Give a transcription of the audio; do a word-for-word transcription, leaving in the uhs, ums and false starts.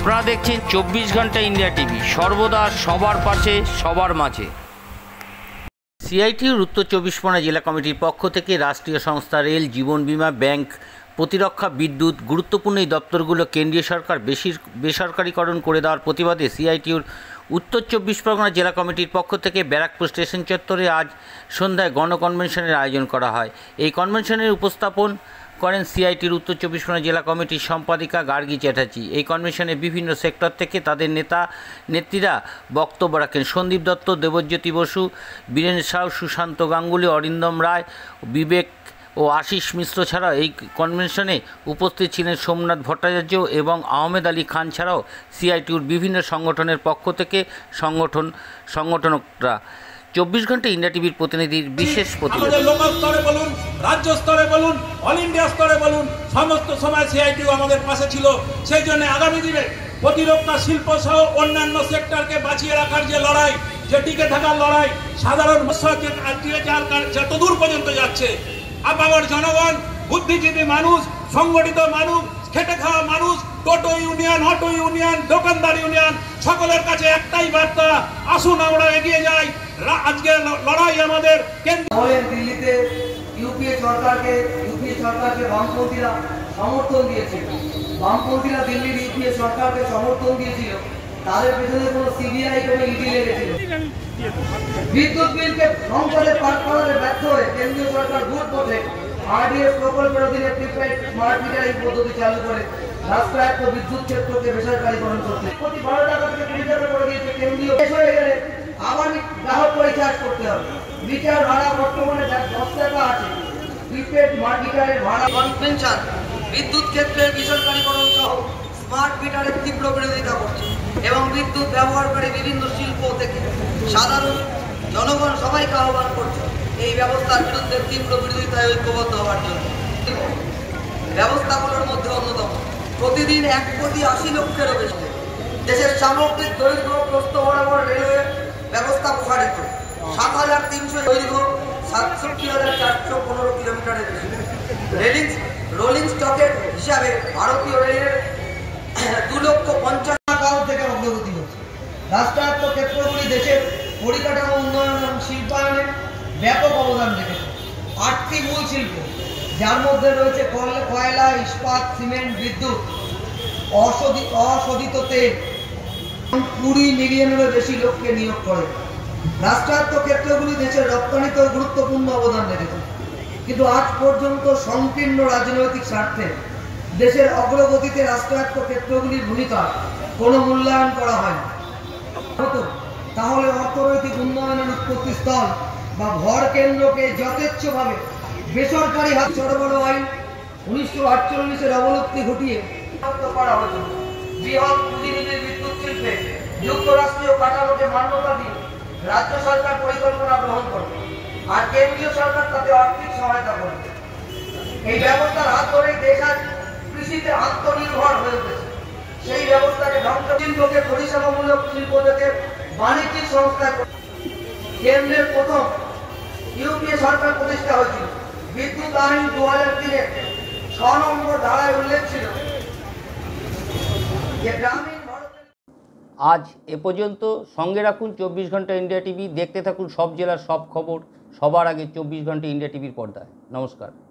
আপনারা দেখছেন চব্বিশ ঘন্টা ইন্ডিয়া টিভি, সর্বদা সবার পাশে সবার মাঝে। সিআইটিউর উত্তর চব্বিশ পরগনা জেলা কমিটির পক্ষ থেকে রাষ্ট্রীয় সংস্থা রেল, জীবন বিমা, ব্যাংক, প্রতিরক্ষা, বিদ্যুৎ গুরুত্বপূর্ণ এই দপ্তরগুলো কেন্দ্রীয় সরকার বেশি বেসরকারিকরণ করে দেওয়ার প্রতিবাদে সিআইটিউর উত্তর চব্বিশ পরগনা জেলা কমিটির পক্ষ থেকে ব্যারাকপুর স্টেশন চত্বরে আজ সন্ধ্যায় গণকনভেনশনের আয়োজন করা হয়। এই কনভেনশনের উপস্থাপন করেন সিআইটির উত্তর চব্বিশ পরগনা জেলা কমিটির সম্পাদিকা গার্গী চ্যাটার্জি। এই কনভেনশনে বিভিন্ন সেক্টর থেকে তাদের নেতা নেত্রীরা বক্তব্য রাখেন। সন্দীপ দত্ত, দেবজ্যোতি বসু, বীরেন সাউ, সুশান্ত গাঙ্গুলি, অরিন্দম রায়, বিবেক ও আশিস মিশ্র ছাড়াও এই কনভেনশনে উপস্থিত ছিলেন সোমনাথ ভট্টাচার্য এবং আহমেদ আলী খান ছাড়াও সিআইটিউর বিভিন্ন সংগঠনের পক্ষ থেকে সংগঠন সংগঠকরা। চব্বিশ ঘন্টা ইন্ডিয়া টিভির প্রতিনিধির বিশেষ প্রতিবেদন। লোকাল স্তরে বলুন, রাজ্য স্তরে বলুন, অল ইন্ডিয়া স্তরে বলুন, সমস্ত সময় সিআইটিউ আমাদের পাশে ছিল। সেই জন্য আগামী দিনে প্রতিরক্ষা শিল্প সহ অন্যান্য সেক্টরকে বাঁচিয়ে রাখার যে লড়াই, যে টিকে থাকার লড়াই, সাধারণ যতদূর পর্যন্ত যাচ্ছে, আপামর জনগণ, বুদ্ধিজীবী মানুষ, সংগঠিত মানুষ, খেটে খাওয়া মানুষ, টোটো ইউনিয়ন, অটো ইউনিয়ন, দোকানদার ইউনিয়ন, সকলের কাছে একটাই বার্তা, আসুন আমরা এগিয়ে যাই। আজকে লড়াই আমাদের দিল্লিতে ইউপিএ সরকারকে ইউপিএ সরকারকে বামপন্থীরা সমর্থন দিয়েছিল। বামপন্থীরা দিল্লির ইউপিএ সরকারকে সমর্থন দিয়েছিল, তাদের পেছনে কোনো সিবিআই কোনো ইডি লেগেছিল। বিদ্যুৎ বিলকে সংসদে পাস করাতে ব্যর্থ হয়ে কেন্দ্রীয় সরকার ভোট পথে আরডিএস প্রকল্পের অধীনে প্রিপেড স্মার্ট মিটারিং পদ্ধতি চালু করে রাষ্ট্রায়ত্ত বিদ্যুৎ ক্ষেত্রকে বেসরকারীকরণ করতে কোটি বারো টাকা থেকে কুড়ি টাকা করে দিয়েছে কেন্দ্রীয়। শেষ হয়ে গেলে আবার গ্রাহক পরিচার্জ করতে হবে। মিটার ভাড়া বর্তমানে দশ টাকা আছে, প্রিপেড স্মার্ট মিটারের ভাড়া কনভেনশন বিদ্যুৎ ক্ষেত্রের বেসরকারীকরণ সহ স্মার্ট মিটারের তীব্র বিরোধিতা করছে এবং বিদ্যুৎ ব্যবহারকারী বিভিন্ন শিল্প থেকে সাধারণ জনগণ সবাইকে আহ্বান করছে এই ব্যবস্থার বিরুদ্ধে তীব্র বিরোধিতায় ঐক্যবদ্ধ হওয়ার জন্য। ব্যবস্থাগুলোর মধ্যে অন্যতম প্রতিদিন এক কোটি আশি লক্ষেরও বেশি দেশের সামগ্রিক দৈর্ঘ্য প্রস্থ বরাবর রেলওয়ে ব্যবস্থা প্রসারিত, সাত হাজার তিনশো দৈর্ঘ্য সাতষট্টি হাজার চারশো পনেরো কিলোমিটারের বেশি। রেলিং রোলিং স্টকের হিসাবে ভারতীয় রেলের দু লক্ষ পঞ্চাশ কাল থেকে অগ্রগতি হচ্ছে। রাষ্ট্রায়ত্ত ক্ষেত্রগুলি দেশের পরিকাঠামো উন্নয়ন এবং শিল্পায়নে ব্যাপক অবদান রেখেছে। আটটি মূল শিল্প, যার মধ্যে রয়েছে কয়লা, ইস্পাত, সিমেন্ট, বিদ্যুৎ, অশোধিত অশোধিত তেল, কুড়ি মিলিয়নেরও বেশি লোককে নিয়োগ করে। রাষ্ট্রায়ত্ত ক্ষেত্রগুলি দেশের রপ্তানিতেও গুরুত্বপূর্ণ অবদান রেখেছে, কিন্তু আজ পর্যন্ত সংকীর্ণ রাজনৈতিক স্বার্থে দেশের অগ্রগতিতে রাষ্ট্রায়ত্ত ক্ষেত্রগুলির ভূমিকা কোনো মূল্যায়ন করা হয় না। তাহলে অর্থনৈতিক উন্নয়নের উৎপত্তি স্থল বা ভর কেন্দ্রকে যথেচ্ছভাবে বেসরকারি হাত সরবরাহ আইন উনিশশো আটচল্লিশের অবলুপ্তি ঘটিয়ে করা হয়েছিল। বৃহৎ পুঁজিনিধির বিদ্যুৎ শিল্পে যুক্তরাষ্ট্রীয় কাঠামোকে মান্যতা দিয়ে রাজ্য সরকার পরিকল্পনা গ্রহণ করবে আর কেন্দ্রীয় সরকার তাতে আর্থিক সহায়তা করবে। এই ব্যবস্থার হাত ধরেই দেশ আজ কৃষিতে আত্মনির্ভর হয়ে উঠেছে। সেই ব্যবস্থাকে ধ্বংস শিল্পকে পরিষেবামূলক শিল্প থেকে বাণিজ্যিক সংস্থা কেন্দ্রের প্রথম ইউপিএ সরকার প্রতিষ্ঠা হয়েছিল। বিদ্যুৎ আইন দু হাজার তিনের ছ নম্বর ধারায় উল্লেখ ছিল যে গ্রামীণ আজ এ পর্যন্ত। সঙ্গে রাখুন চব্বিশ ঘন্টা ইন্ডিয়া টিভি, দেখতে থাকুন সব জেলার সব খবর সবার আগে চব্বিশ ঘন্টা ইন্ডিয়া টিভির পর্দায়। নমস্কার।